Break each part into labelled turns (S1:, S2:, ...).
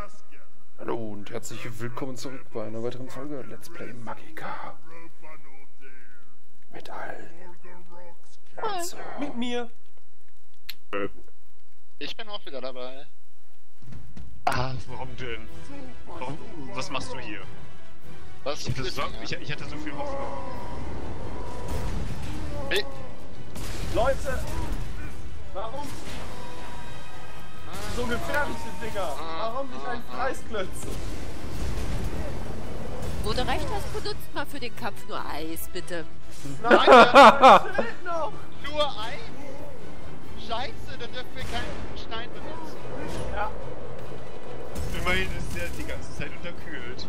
S1: Hallo und herzlich willkommen zurück bei einer weiteren Folge Let's Play Magicka. Mit allen. Also.
S2: Mit mir.
S3: Ich bin auch wieder dabei.
S2: Ah, warum denn? Was machst du hier?
S3: Was
S2: Ich hatte so viel Hoffnung.
S3: Hey.
S4: Leute! Warum? So gefährliche Dinger! Warum nicht ein Eisklötze?
S5: Wo du recht hast, benutzt mal für den Kampf nur Eis, bitte.
S4: Nein, das fehlt noch!
S3: Nur Eis? Scheiße, dann dürfen wir keinen Stein benutzen.
S4: Ja.
S2: Immerhin ist der die ganze Zeit unterkühlt.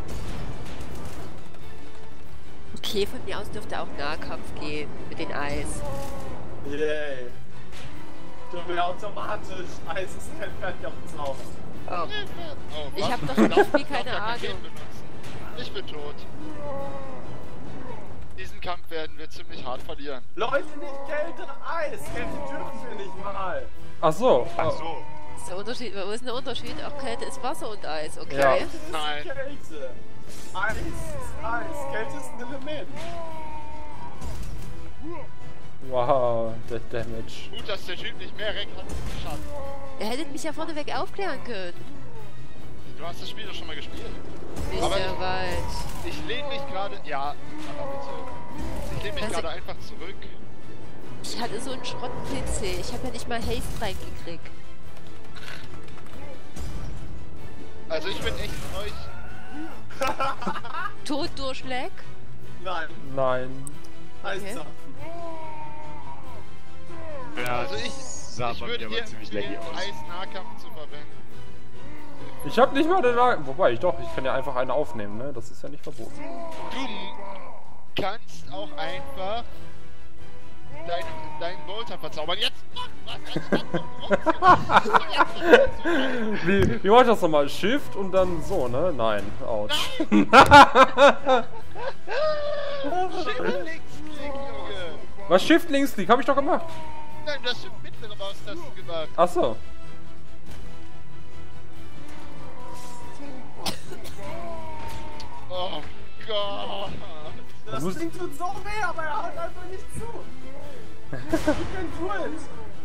S5: Okay, von mir aus dürfte auch Nahkampf gehen mit den Eis.
S4: Yay. Du mir automatisch. Eis ist kein fertiger Zauber.
S5: Oh.
S3: Oh,
S5: Ich
S3: was?
S5: hab doch von dem Spiel keine
S3: Darf gar kein
S5: Ahnung.
S3: Leben benutzen. Ich bin tot. Diesen Kampf werden wir ziemlich hart verlieren.
S4: Leute, nicht Kälte, Eis! Kälte dürfen wir nicht mal!
S1: Ach so.
S2: Ach so.
S5: Das ist der Unterschied. Wo ist denn der Unterschied? Auch Kälte ist Wasser und Eis, okay?
S1: Ja.
S4: Kälte ist
S3: Nein.
S4: Kälte! Eis ist Eis! Kälte ist ein Element!
S1: Wow, der Damage.
S3: Gut, dass der Typ nicht mehr Reck hat. Schade.
S5: Ihr hättet mich ja vorneweg aufklären können.
S3: Du hast das Spiel doch schon mal gespielt.
S5: Nicht
S3: Aber
S5: sehr weit.
S3: Ich lehne mich gerade... Ja, aber bitte. Ich lehne mich
S5: Also-
S3: gerade einfach zurück.
S5: Ich hatte so einen Schrott-PC. Ich habe ja nicht mal Haste reingekriegt.
S3: Also ich bin echt von euch...
S5: Tod durch Leck?
S4: Nein,
S1: Nein.
S4: Eiszapfen.
S2: Ja,
S3: Also ich
S2: sah bei
S3: würde
S2: mir
S3: dir
S2: aber ziemlich
S3: empfehlen,
S2: laggy aus.
S3: Eis-Nahkampf zu verwenden.
S1: Ich hab nicht mal den Wobei, ich kann ja einfach eine aufnehmen, ne? Das ist ja nicht verboten.
S3: Du kannst auch einfach deinen Bolter verzaubern. Jetzt mach was!
S1: Wie war das nochmal? Shift und dann so, ne? Nein. Autsch.
S3: Shift-Linksklick, Junge!
S1: Was Shift links liegt? Hab ich doch gemacht.
S3: Nein, du hast schon mittlere Maustasten gemacht.
S1: Ach so.
S3: Oh Gott!
S4: Das
S1: muss-
S4: Ding tut so weh, aber er haut einfach nicht zu! You can do it!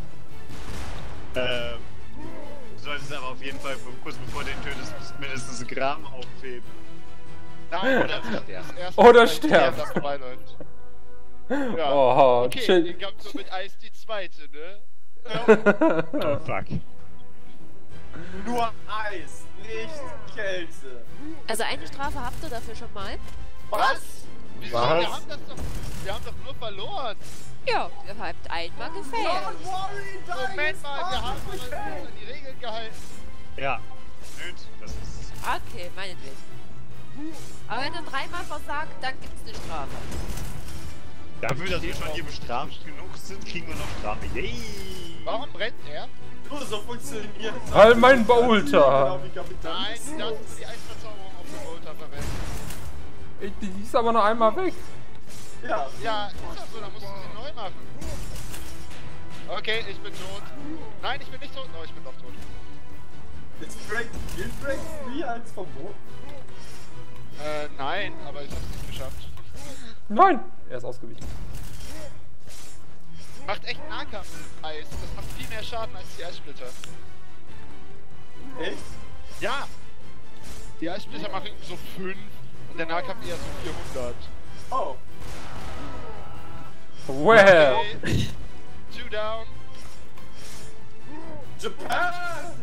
S2: Du solltest aber auf jeden Fall kurz bevor du den tötest mindestens ein Gramm aufheben.
S3: Nein, oder das erste
S1: Oder
S3: Mal,
S1: sterben.
S3: der da vorbeiläuft. Ja.
S1: Oh,
S3: Okay,
S1: chill.
S3: den Kampf so mit Eis die zweite, ne?
S2: Oh fuck.
S4: Nur Eis, nicht Kälte.
S5: Also eine Strafe habt ihr dafür schon mal?
S3: Was? Wieso?
S1: Was?
S3: Wir haben doch nur verloren.
S5: Ja, ihr habt einmal gefailt.
S4: Don't worry, Dice!
S3: Moment mal, wir haben uns an die Regeln gehalten.
S2: Ja. Nöt, das ist.
S5: Okay, meinetwegen. Aber wenn er dreimal versagt, dann gibt's eine Strafe.
S2: Dafür, dass wir schon hier bestraft genug sind, kriegen wir noch Strafe. Yay!
S3: Warum brennt er?
S4: Nur so funktioniert das.
S1: Halt mein Bolter.
S4: Genau wie Kapitän.
S3: Nein, du darfst die Eisverzauberung auf dem Bolter verwenden.
S1: Die ist aber noch einmal weg.
S4: Ja,
S3: Ja, ist das so, dann musst du sie neu machen. Okay, ich bin tot. Nein, ich bin nicht tot. Oh, ich bin doch tot.
S4: ist Guild Break 3 als Verbot?
S3: Nein, aber ich hab's nicht geschafft.
S1: Nein. Er ist ausgewichen.
S3: Macht echt Nahkampf-Eis. Das macht viel mehr Schaden als die Eissplitter.
S4: Echt?
S3: Ja! Die Eissplitter machen so 5 und der Nahkampf eher so 400.
S4: Oh.
S1: Well.
S3: Okay. 2 down.
S4: Japan!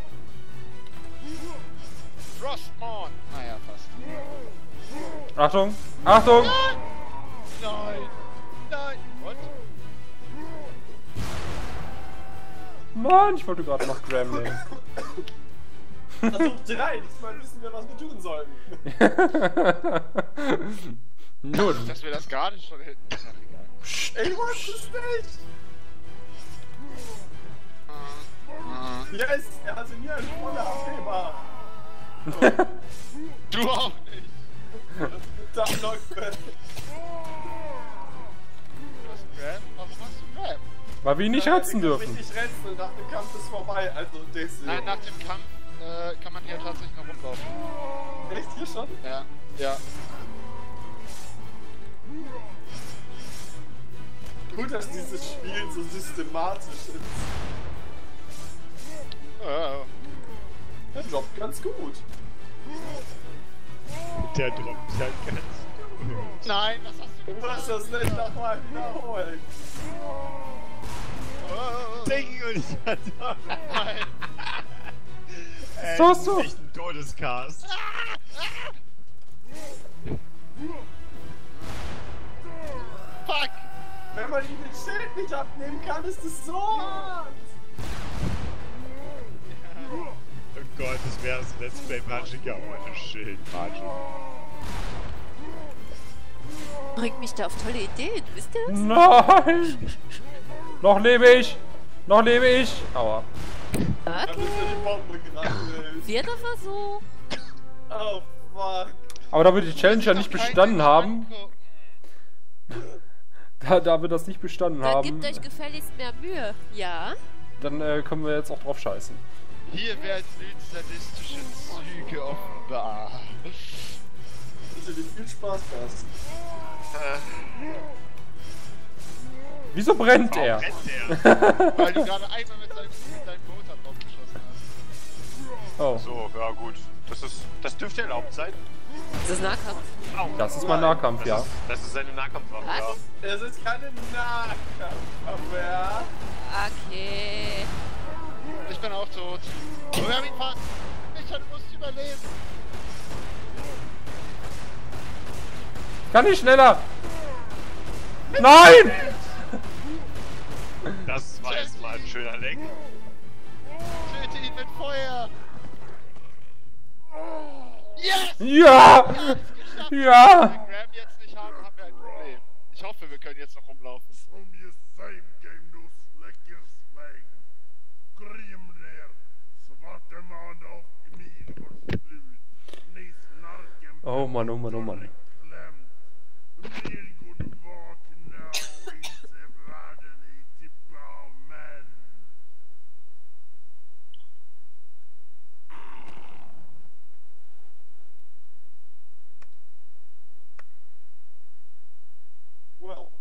S3: Frostmorn. Naja, fast.
S1: Achtung. Achtung.
S3: Nein! Nein! What?
S1: Mann, ich wollte gerade noch Graham nehmen.
S4: Versuch 3, diesmal wissen wir, was wir tun sollten.
S1: Nun.
S3: Dass wir das gerade schon hätten. Ach, egal.
S4: Ich wusste es nicht! Yes, er hatte nie eine volle HP-Bar.
S3: Du auch nicht!
S4: Da läuft
S3: Du hast Grab? Warum hast du Grab?
S1: Weil wir ihn nicht schätzen dürfen.
S4: Ich richtig retzen und dachte, der Kampf ist vorbei. Also, das
S3: Nein, nach dem Kampf kann man man hier tatsächlich noch rumlaufen.
S4: Echt hier schon?
S3: Ja. Ja.
S4: Gut, dass dieses Spiel so systematisch ist. Der droppt ganz gut.
S2: Der droppt halt ganz.
S3: Nein, was hast du
S4: Du musst das nicht nochmal wiederholen.
S2: Ding und ich hatte.
S3: Nein.
S1: So.
S2: Das ist echt ein Todescast.
S3: Fuck!
S4: Wenn man ihm das Schild nicht abnehmen kann, ist es so hart.
S2: Oh Gott, das wäre das Let's Play Magica ohne Schild. Magic.
S5: Bringt mich da auf tolle Ideen, wisst ihr das?
S1: Nein! Noch lebe ich! Noch lebe ich! Aua.
S4: Da bist du
S5: Okay.
S4: die Bombe gerannt.
S5: Vierter Versuch.
S4: Oh fuck.
S1: Aber da wir die Challenge ja nicht bestanden haben, da wir das nicht bestanden
S5: Dann
S1: haben,
S5: gebt euch gefälligst mehr Mühe. Ja.
S1: dann können wir jetzt auch drauf scheißen.
S3: Hier werden nun sadistische Züge offenbar.
S4: Wünsche dir viel Spaß, Gast.
S1: Wieso brennt er?
S2: Brennt der?
S3: Weil du gerade einmal mit deinem Motor drauf geschossen hast.
S1: Oh,
S2: So, ja gut. Das dürfte erlaubt sein.
S5: Das ist Nahkampf.
S2: Au.
S1: das ist mein Nahkampf, ja.
S2: Das ist seine Nahkampfwaffe, ja.
S5: Was?
S4: Es ist keine Nahkampf, ja.
S5: Okay.
S3: Ich bin auch tot. Oh, wir haben ihn fast. Micha, du musst überleben.
S1: Kann ich schneller? Nein!
S2: Das war jetzt mal ein schöner Leck.
S3: Töte ihn mit Feuer. Yes!
S1: Ja!
S3: Geschafft. Wenn wir
S1: Ja!
S3: Graham jetzt nicht haben, haben wir ein Problem. Ich hoffe, wir können jetzt noch rumlaufen.
S1: Oh Mann, oh Mann, oh Mann.
S4: Well.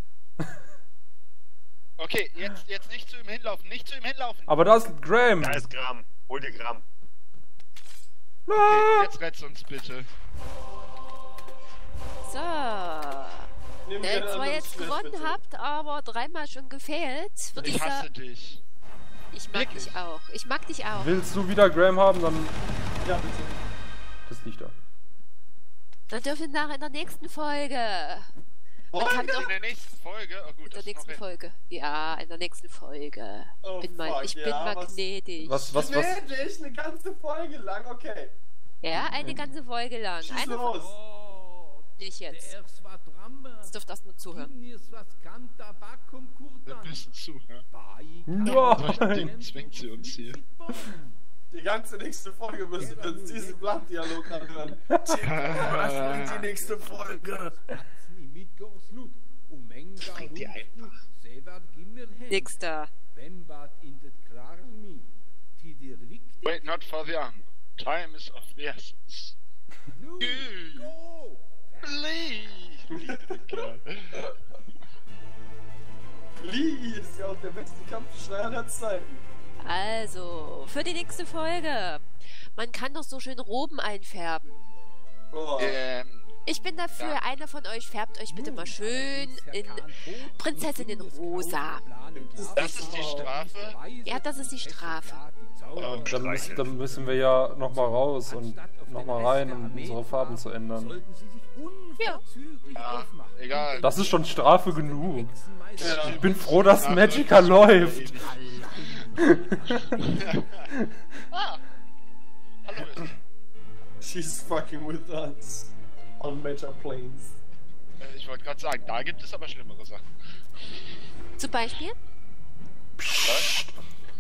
S3: Okay, jetzt nicht zu ihm hinlaufen, nicht zu ihm hinlaufen.
S1: Aber da ist Graham.
S2: Da ist Gramm. Hol dir Gramm.
S3: Okay, jetzt rettet uns bitte.
S5: So.
S4: Nehmen
S5: Da
S4: wir
S5: ihr
S4: ein
S5: zwar
S4: anderes
S5: jetzt
S4: Schwert,
S5: gewonnen
S4: bitte.
S5: habt, aber dreimal schon gefehlt, würde ich
S3: Ich hasse
S5: sagen.
S3: dich.
S5: Ich mag
S3: Wirklich?
S5: dich auch. Ich mag dich auch.
S1: Willst du wieder Graham haben, dann
S4: Ja, bitte.
S1: das liegt da.
S5: Dann dürfen wir nach in der nächsten Folge. Man kann doch
S3: In der nächsten Folge. Oh gut,
S5: in der
S3: das ist
S5: nächsten
S3: noch hin.
S5: Folge. Ja, in der nächsten Folge.
S4: Oh, fuck,
S5: Ich bin
S4: ja, was-
S5: magnetisch.
S1: Was?
S4: Nee, ich eine ganze Folge lang, okay.
S5: Ja, eine ganze Folge lang.
S4: Schieß
S5: Eine
S4: los.
S5: nicht jetzt. Jetzt dürft das nur zuhören.
S3: Wir müssen zuhören.
S1: Nein!
S3: Zwingt sie uns hier.
S4: Die ganze nächste Folge müssen wir uns diesen Blattdialog anhören. Was wird die nächste Folge?
S2: Bringt die einfach.
S5: Nächster.
S3: Wait not for the young. Time is of the essence. Please.
S4: Lee ist ja auch der beste Kampfschrei aller Zeiten.
S5: Also, für die nächste Folge. Man kann doch so schön Roben einfärben.
S4: Oh.
S5: Ich bin dafür,
S3: Ja.
S5: einer von euch färbt euch bitte mal schön in Prinzessinnenrosa.
S3: Das ist die Strafe.
S5: Ja, das ist die Strafe.
S1: Dann müssen wir ja nochmal raus und nochmal rein, um unsere Farben zu ändern.
S5: Ja.
S3: Ja, egal.
S1: Das ist schon Strafe genug.
S3: Ja.
S1: Ich bin froh, dass Magica läuft.
S3: Ah. Hallo.
S4: She's fucking with us. On Major Planes.
S3: Ich wollte gerade sagen, da gibt es aber schlimmere Sachen.
S5: Zum Beispiel? Ich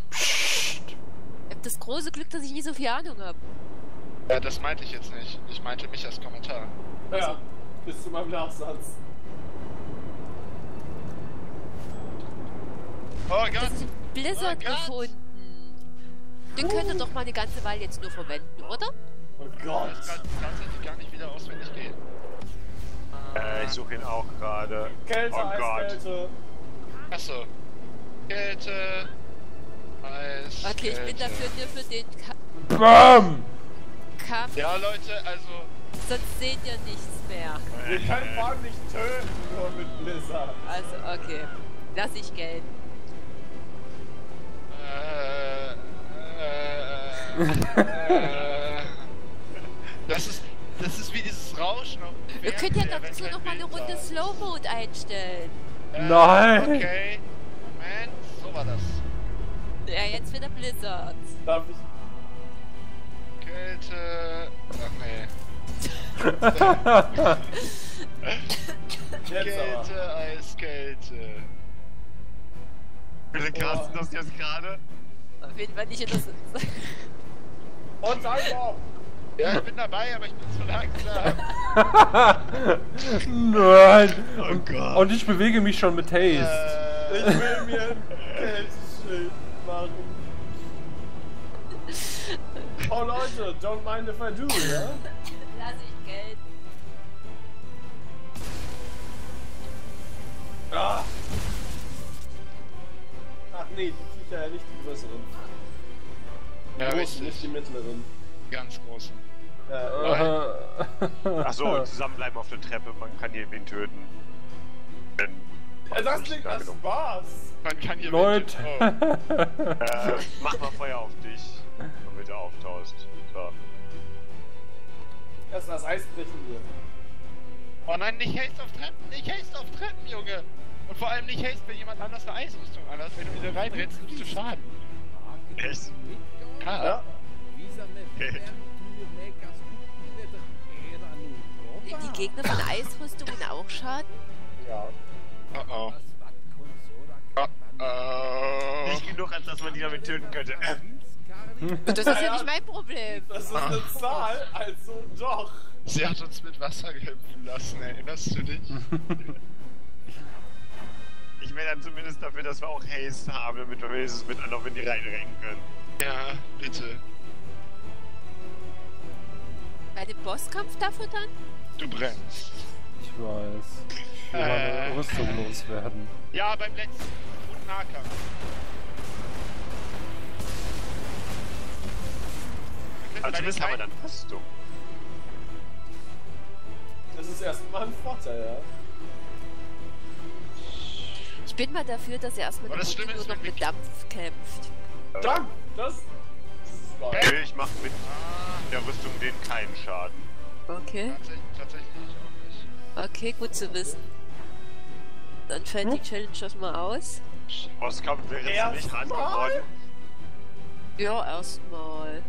S5: hab das große Glück, dass ich nicht so viel Ahnung habe.
S3: Ja, das meinte ich jetzt nicht. Ich meinte mich als Kommentar.
S4: Ja, bis zu meinem Nachsatz.
S3: Oh Gott!
S5: Das ist ein Blizzard
S3: Oh Gott.
S5: gefunden. Den könnt ihr doch mal eine ganze Weile jetzt nur verwenden, oder?
S4: Oh Gott.
S3: Ich kann tatsächlich gar nicht wieder auswendig gehen.
S2: Ich suche ihn auch gerade.
S4: Kälte,
S2: Oh Gott.
S4: Eiskälte.
S3: Achso. Kälte. Eis.
S5: Okay, ich bin
S3: Kälte.
S5: dafür nur für den
S1: BAM!
S5: Kampf,
S3: Ja, Leute, also.
S5: sonst seht ihr nichts mehr.
S4: Wir können vor allem nicht töten, nur mit Blizzard.
S5: Also, okay. Lass ich gelten.
S3: Das ist wie dieses Rauschen auf dem
S5: Wir können ja
S3: Fernseher, wenn
S5: dazu
S3: kein
S5: noch mal eine
S3: Wind
S5: Runde
S3: da ist.
S5: Slow Mode einstellen.
S1: Nein.
S3: Okay. Moment, so war das.
S5: Ja, jetzt wieder Blizzard.
S4: Darf ich?
S3: Kälte. Ach nee.
S4: Jetzt aber.
S3: Kälte, Eiskälte.
S2: Wie viele Carsten das jetzt gerade?
S5: Auf jeden Fall nicht in das.
S4: Und Timer!
S3: Ja, ich bin dabei, aber ich bin zu langsam.
S1: Nein!
S2: Oh Gott.
S1: Und ich bewege mich schon mit Haste.
S4: Ich will mir ein Kälteschild machen. Oh Leute, don't mind if I do, ja?
S5: Lass ich gelten.
S4: Ah. Ach nee, die Viecher ja nicht die größeren. Die
S3: Ja,
S4: großen,
S3: richtig.
S4: nicht die mittleren.
S3: Ganz großen.
S2: Achso, zusammenbleiben auf der Treppe, man kann hier wen töten. Wenn
S4: Das klingt nach Spaß.
S3: Man kann hier
S1: Leute.
S2: mach mal Feuer auf dich, damit du auftauchst. So.
S4: Erst das Eis brechen wir.
S3: Oh nein, nicht Haste auf Treppen, nicht Haste auf Treppen, Junge! Und vor allem nicht Haste, wenn jemand anders eine Eisrüstung anhat. Wenn du wieder reinrennst, nimmst du Schaden.
S2: Echt?
S3: Ja.
S5: Nehmen die Gegner von Eisrüstungen auch Schaden?
S4: Ja.
S3: Oh oh. Oh
S2: Nicht genug, als dass man die damit töten könnte.
S5: Das ist ja nicht mein Problem.
S4: Das ist eine Zahl, also doch.
S3: Sie hat uns mit Wasser kämpfen lassen, erinnerst du dich?
S2: Ich wäre dann zumindest dafür, dass wir auch Haste haben, damit wir wenigstens miteinander in die Reihe rennen können.
S3: Ja, bitte.
S5: Bei dem Bosskampf davon dann?
S3: Du brennst.
S1: Ich weiß. Ich will meine Rüstung loswerden.
S3: Ja, beim letzten und Nahkampf.
S2: Also zumindest haben wir dann Rüstung.
S4: Das ist erstmal ein Vorteil, ja.
S5: Ich bin mal dafür, dass er erstmal
S3: Aber
S5: eine
S3: das
S5: Runde
S3: Schlimme
S5: nur
S3: ist,
S5: noch
S3: wenn
S5: mit
S3: wir-
S5: Dampf kämpft.
S4: Dank! Das ist wahr.
S2: Okay, ich mach mit der Rüstung denen keinen Schaden.
S5: Okay.
S3: Tatsächlich auch nicht.
S5: Okay, gut zu wissen. Dann fällt die Challenge das mal aus.
S2: Bosskampf wäre jetzt nicht ran
S4: Erstmal?
S2: geworden.
S5: Ja, erstmal.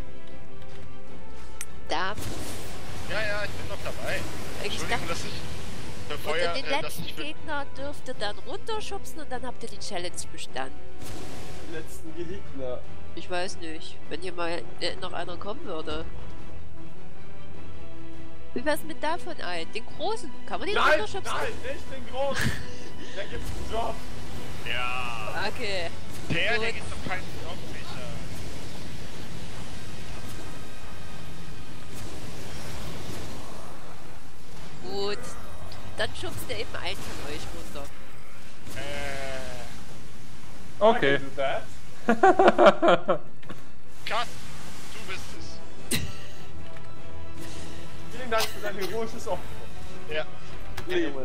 S5: Dampf.
S3: Ja, ja, ich bin noch dabei.
S5: Ich
S3: Entschuldigung,
S5: dachte,
S3: dass ich
S5: und
S3: bevor
S5: den
S3: dass
S5: letzten
S3: ich
S5: Gegner dürft ihr dann runterschubsen und dann habt ihr die Challenge bestanden.
S4: Die letzten Gegner.
S5: Ich weiß nicht, wenn hier mal noch einer kommen würde. Wie wär's mit davon ein? Den großen? Kann man den
S4: Nein,
S5: runterschubsen?
S4: nein, nicht den großen. Der gibt einen Job.
S2: Ja.
S5: Okay.
S3: der
S5: Gut.
S3: gibt doch keinen Job, Micha.
S5: Gut. Dann schubst ihr eben einen von euch runter.
S1: Okay.
S4: I can do that.
S3: Krass, du bist es.
S4: Vielen Dank für dein heroisches Opfer.
S3: Ja.
S4: Leben.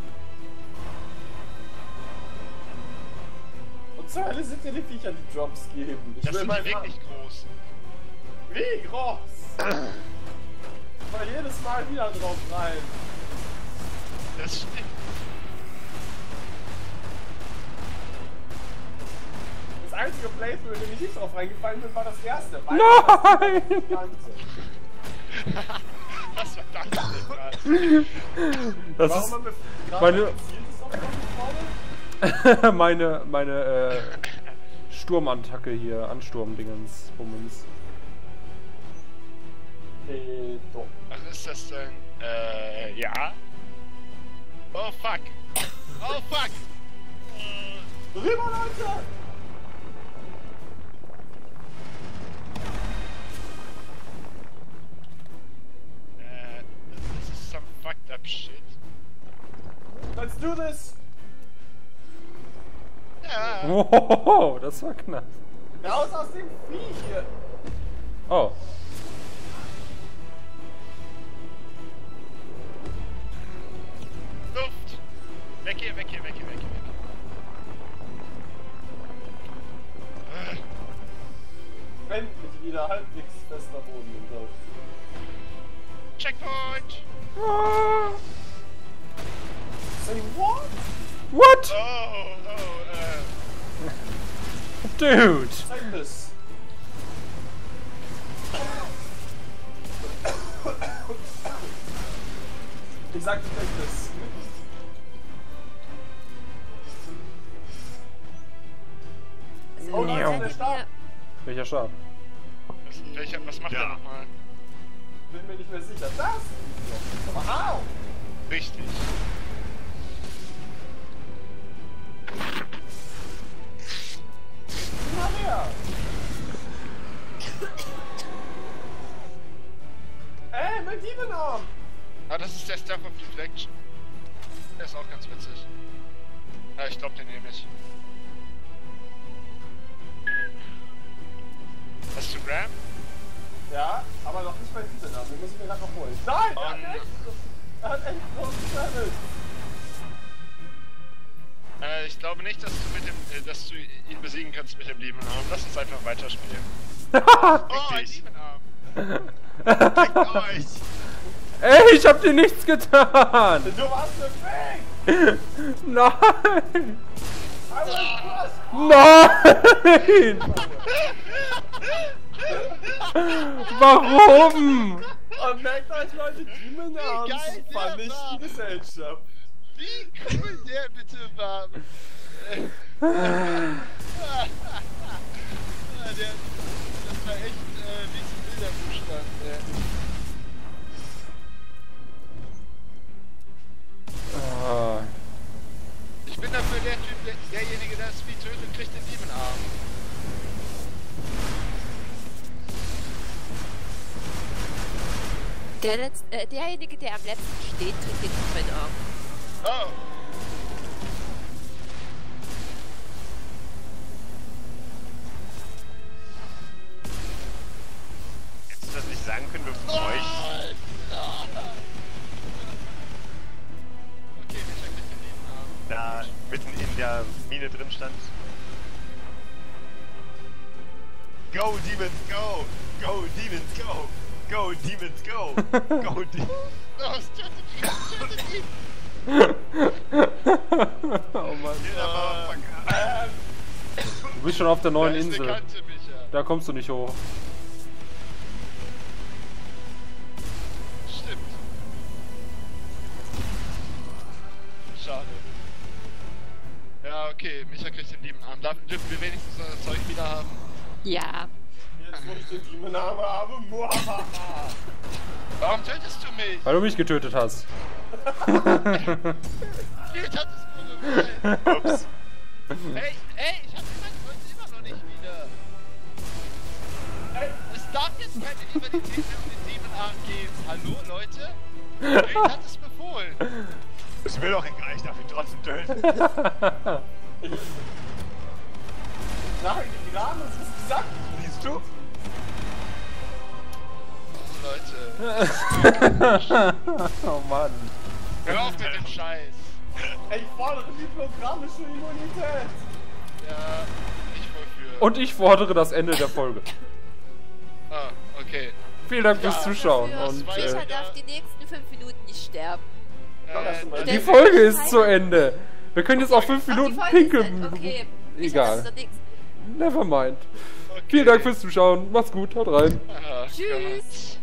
S4: Und zur Hölle sind ja die Viecher, die Drops geben. Ich
S3: Das
S4: will
S3: sind
S4: mal
S3: die wirklich groß.
S4: Wie groß? Ich fall jedes Mal wieder drauf rein.
S3: Das stimmt.
S4: Das einzige Playthrough, in dem ich nicht drauf reingefallen bin, war das erste. Weil
S1: Nein!
S3: Was war das denn gerade?
S1: Das
S4: Warum
S1: ist
S4: haben wir gerade
S1: meine-
S4: gezielt das auch noch vorne?
S1: meine Sturmattacke hier, Ansturmdingens, Bummens.
S4: Doch.
S3: Was ist das denn? Ja. Oh fuck. Oh fuck.
S4: Rüber, Leute!
S3: shit.
S4: Let's do this!
S3: Ja.
S1: Wow, das war knapp.
S4: Raus aus dem Vieh hier!
S1: Oh.
S3: Luft! Weg hier, weg hier, weg hier, weg hier, weg hier.
S4: Endlich wieder halbwegs fester Boden im Dorf.
S3: Checkpoint!
S1: Ah.
S4: Say what?
S1: What?
S3: Oh,
S1: Dude.
S4: Take this. Ich sagte take this. Oh nein,
S1: Miau.
S4: der Stab.
S1: Welcher Stab?
S3: was macht er nochmal?
S4: Bin mir nicht mehr sicher. Das? Aber au!
S3: Richtig.
S4: Immer mehr! Ey, mein Diebenarm!
S3: Ah, das ist der Staff of Deflection. Der ist auch ganz witzig. Ja, ich glaub den nehme ich. Hast du Ram?
S4: Ja, aber noch nicht mein Diebenarm. Den muss ich mir gerade noch holen. Nein! Er hat echt großen Damage!
S3: Ich glaube nicht, dass du ihn besiegen kannst mit dem Diebenarm. Lass uns einfach weiterspielen. Oh, ein Diebenarm!
S2: Fickt euch!
S1: Ey, ich hab dir nichts getan!
S4: Du warst eine Fake!
S1: Nein!
S4: I was
S1: Nein! Warum?
S4: Und merkt euch, Leute, Diebenarms
S3: geil der
S4: vernichten
S3: war.
S4: Gesellschaft.
S3: Wie cool der bitte war! Das war echt wie zum Bilderbuchstand,
S1: Ah.
S3: Ich bin dafür der Typ, derjenige, der das Vieh tötet, kriegt den Diebenarm.
S5: Derjenige, der am letzten steht, kriegt den Diebenarm.
S3: Oh!
S2: Hättest du das nicht sagen können, bevor ich...
S3: Okay, wir checken den Diebenarm.
S2: da mitten in der Mine drin stand? Go, Demons, go! Go, Demons, go! Go, Demons, go! Go, Demons!
S3: Los, tötet ihn!
S1: Oh Mann.
S2: Jeder Motherfucker!
S1: Du bist schon auf der neuen
S3: Da ist
S1: Insel.
S3: eine Kante, Micha.
S1: Da kommst du nicht hoch.
S3: Stimmt. Schade. Ja, okay, Micha kriegt den Diebenarm. Dürfen wir wenigstens unser Zeug wieder haben?
S5: Ja.
S4: Jetzt, wo ich den Diebenarm habe, muahaha!
S3: Warum tötest du mich?
S1: Weil du mich getötet hast.
S3: Jetzt hat es wohl.
S2: Ups.
S3: Hey, ich hab gesagt, ich wollte immer noch nicht wieder. Es darf jetzt keine Rivalität mehr um den Diebenarm gehen. Hallo, Leute? Wer hat es befohlen?
S2: Ist mir doch egal, ich darf ihn trotzdem töten.
S4: Nein, die Rahmen ist gesagt!
S2: Siehst du?
S3: Leute,
S1: Oh Mann.
S3: hör auf mit dem Scheiß.
S4: Ich fordere diplogramische Immunität!
S3: Ja, ich voll für.
S1: Und ich fordere das Ende der Folge.
S3: Ah, okay.
S1: Vielen Dank fürs Zuschauen.
S5: Dafür,
S1: Und
S5: Micha darf die nächsten 5 Minuten nicht sterben.
S1: die Folge ist zu Ende. Wir können jetzt auch 5
S5: Ach, die
S1: Minuten
S5: Folge ist
S1: pinkeln.
S5: okay.
S1: Egal.
S5: Micha, das ist doch nichts.
S1: Nevermind.
S3: Okay.
S1: Vielen Dank fürs Zuschauen. Macht's gut. Haut rein.
S3: Ah,
S5: Tschüss.
S3: Gott.